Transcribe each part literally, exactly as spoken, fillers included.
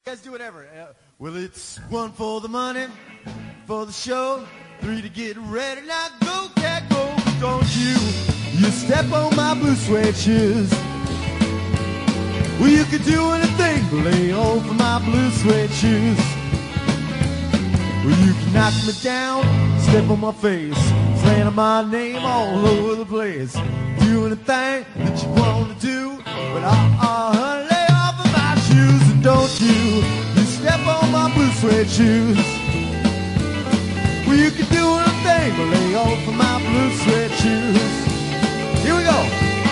guys do whatever. Uh, well, it's one for the money, for the show, three to get ready. Now go, cat, go, don't you, you step on my blue suede shoes. Well, you could do anything but lay off of my blue suede shoes. Well, you can knock me down, step on my face, slandering my name all over the place. Do anything that you want to do, but uh, uh, honey, lay off of my shoes. And don't you, you step on my blue suede shoes. Well, you can do anything but lay off of my blue suede shoes. Here we go.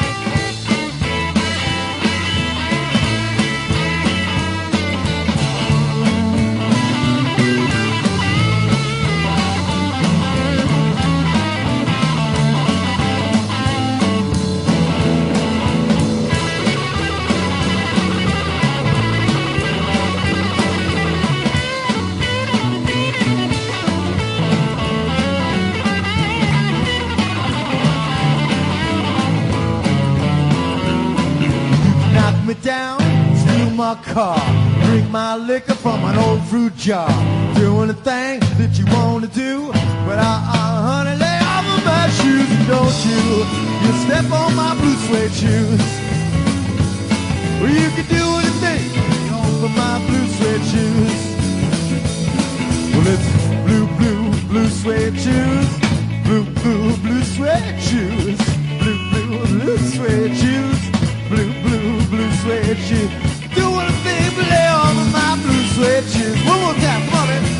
Me down, steal my car, drink my liquor from an old fruit jar. Do anything that you want to do, but I, I, honey, lay off of my shoes. And don't you, you step on my blue suede shoes. Well, you can do anything, lay off of my blue suede shoes. Well, it's blue, blue, blue suede shoes. Blue, blue, blue suede shoes. Blue, blue, blue suede shoes. Blue, blue, blue suede shoes. Do anything but lay off of my blue suede shoes. One more time, come on, man.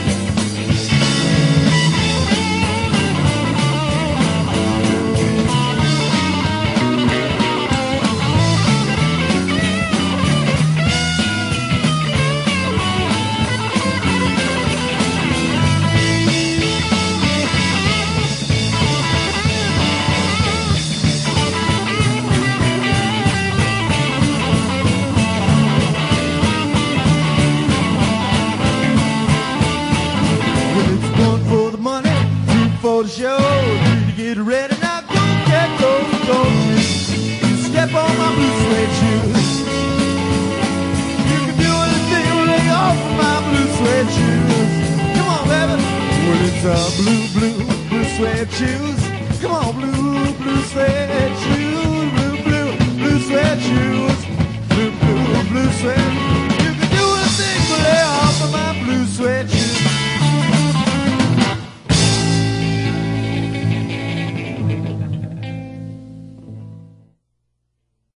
For the show, three to get ready. Now go, cat, go, go. You step on my blue suede shoes. You can do anything but lay off of my blue suede shoes. Come on, baby. Well, it's uh, blue, blue, blue suede shoes.